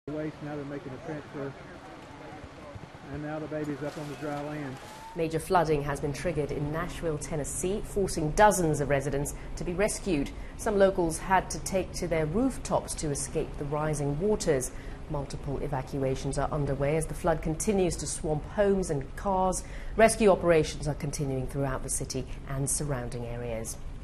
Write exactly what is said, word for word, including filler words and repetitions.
Waste, now they're making a transfer, and now the baby's up on the dry land. Major flooding has been triggered in Nashville, Tennessee, forcing dozens of residents to be rescued. Some locals had to take to their rooftops to escape the rising waters. Multiple evacuations are underway as the flood continues to swamp homes and cars. Rescue operations are continuing throughout the city and surrounding areas.